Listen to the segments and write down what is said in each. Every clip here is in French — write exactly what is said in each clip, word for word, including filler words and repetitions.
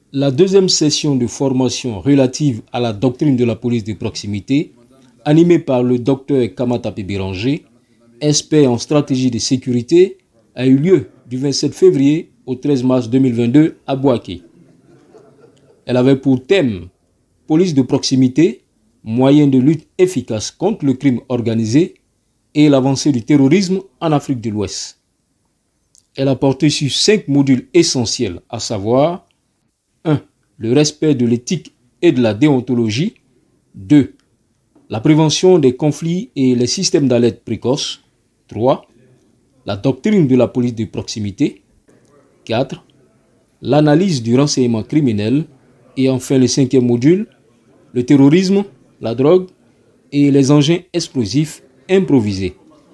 La deuxième session de formation relative à la doctrine de la police de proximité, animée par le docteur Kamata Béranger, expert en stratégie de sécurité, a eu lieu du vingt-sept février au treize mars deux mille vingt-deux à Bouaké. Elle avait pour thème « Police de proximité, moyen de lutte efficace contre le crime organisé et l'avancée du terrorisme en Afrique de l'Ouest ». Elle a porté sur cinq modules essentiels, à savoir un. Le respect de l'éthique et de la déontologie. deux. La prévention des conflits et les systèmes d'alerte précoce. trois. La doctrine de la police de proximité. quatre. L'analyse du renseignement criminel. Et enfin le cinquième module, le terrorisme, la drogue et les engins explosifs improvisés.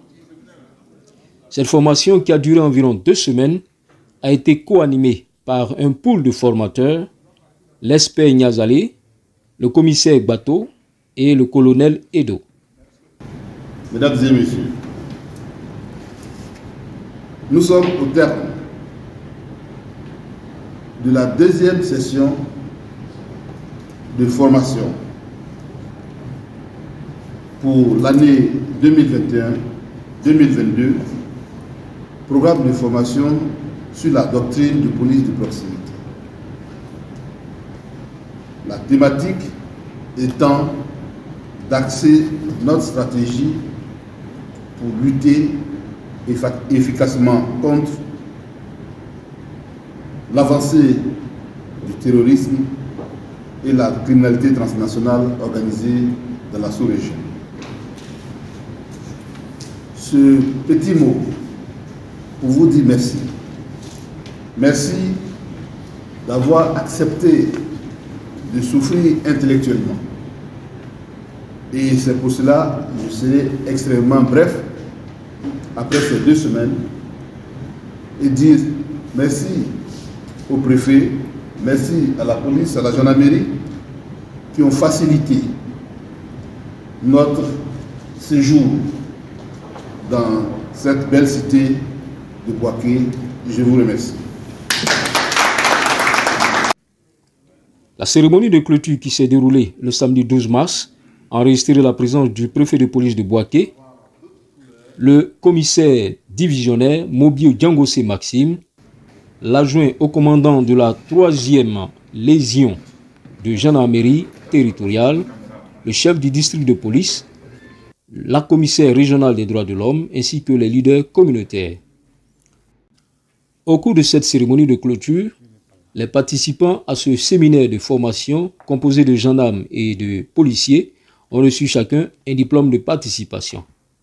Cette formation, qui a duré environ deux semaines, a été co-animée par un pool de formateurs, l'expert Niazale, le commissaire Bateau et le colonel Edo. Mesdames et messieurs, nous sommes au terme de la deuxième session de formation pour l'année deux mille vingt et un deux mille vingt-deux, programme de formation sur la doctrine de police de proximité. La thématique étant d'axer notre stratégie pour lutter efficacement contre l'avancée du terrorisme et la criminalité transnationale organisée dans la sous-région. Ce petit mot pour vous dire merci. Merci d'avoir accepté de souffrir intellectuellement. Et c'est pour cela que je serai extrêmement bref après ces deux semaines et dire merci au préfet, merci à la police, à la gendarmerie qui ont facilité notre séjour dans cette belle cité de Bouaké. Je vous remercie. La cérémonie de clôture qui s'est déroulée le samedi douze mars a enregistré la présence du préfet de police de Bouaké, le commissaire divisionnaire Mobio Diangosé Maxime, l'adjoint au commandant de la troisième légion de gendarmerie territoriale, le chef du district de police, la commissaire régionale des droits de l'homme ainsi que les leaders communautaires. Au cours de cette cérémonie de clôture, les participants à ce séminaire de formation composé de gendarmes et de policiers ont reçu chacun un diplôme de participation.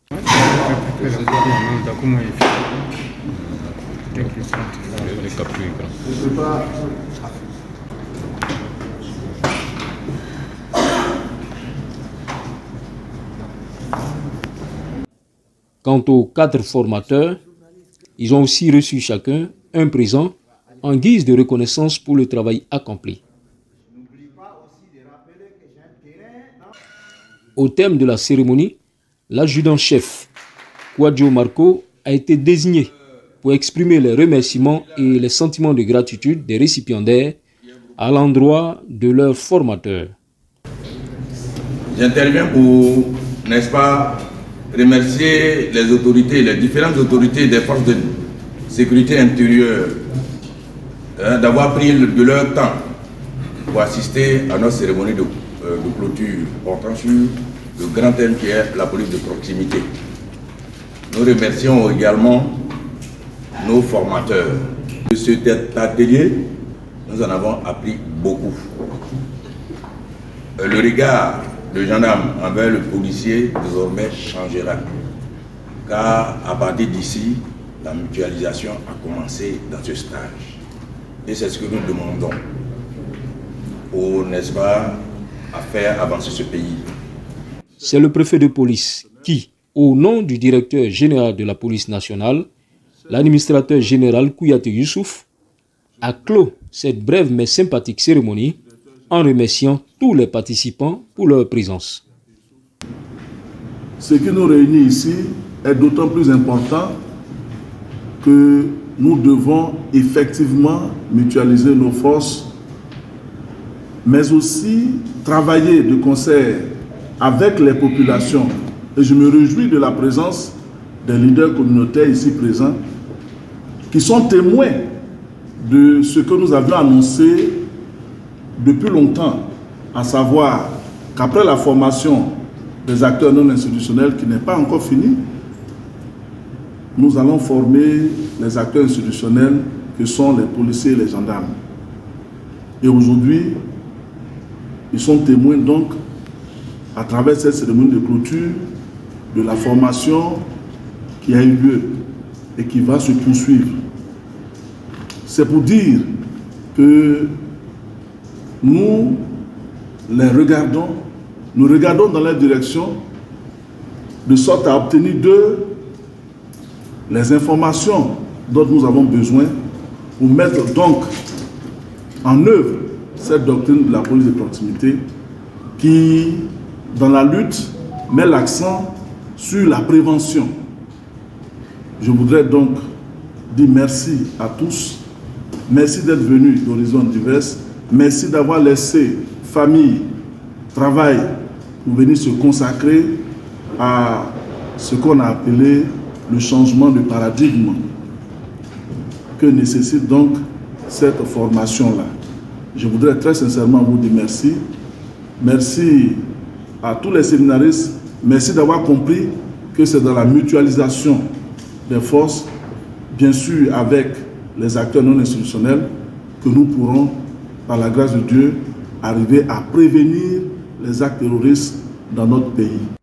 Quant aux quatre formateurs, ils ont aussi reçu chacun un présent en guise de reconnaissance pour le travail accompli. Au thème de la cérémonie, l'adjudant-chef Kouadjo Marco a été désigné pour exprimer les remerciements et les sentiments de gratitude des récipiendaires à l'endroit de leurs formateurs. J'interviens pour, n'est-ce pas, remercier les autorités, les différentes autorités des forces de sécurité intérieure hein, d'avoir pris de leur temps pour assister à notre cérémonie de, euh, de clôture portant sur le grand thème qui est la police de proximité. Nous remercions également nos formateurs. De cet atelier, nous en avons appris beaucoup. Le regard le gendarme envers le policier désormais changera, car à partir d'ici, la mutualisation a commencé dans ce stage. Et c'est ce que nous demandons pour, n'est-ce pas, à faire avancer ce pays. C'est le préfet de police qui, au nom du directeur général de la police nationale, l'administrateur général Kouyaté Youssouf, a clos cette brève mais sympathique cérémonie en remerciant tous les participants pour leur présence. Ce qui nous réunit ici est d'autant plus important que nous devons effectivement mutualiser nos forces mais aussi travailler de concert avec les populations. Et je me réjouis de la présence des leaders communautaires ici présents, qui sont témoins de ce que nous avions annoncé depuis longtemps, à savoir qu'après la formation des acteurs non institutionnels, qui n'est pas encore finie, nous allons former les acteurs institutionnels que sont les policiers et les gendarmes. Et aujourd'hui, ils sont témoins donc, à travers cette cérémonie de clôture, de la formation qui a eu lieu et qui va se poursuivre. C'est pour dire que nous les regardons, nous regardons dans leur direction, de sorte à obtenir d'eux les informations dont nous avons besoin pour mettre donc en œuvre cette doctrine de la police de proximité qui, dans la lutte, met l'accent sur la prévention. Je voudrais donc dire merci à tous. Merci d'être venus d'horizons divers. Merci d'avoir laissé famille, travail pour venir se consacrer à ce qu'on a appelé le changement de paradigme que nécessite donc cette formation-là. Je voudrais très sincèrement vous dire merci. Merci à tous les séminaristes. Merci d'avoir compris que c'est dans la mutualisation des forces, bien sûr avec les acteurs non institutionnels, que nous pourrons, par la grâce de Dieu, arriver à prévenir les actes terroristes dans notre pays.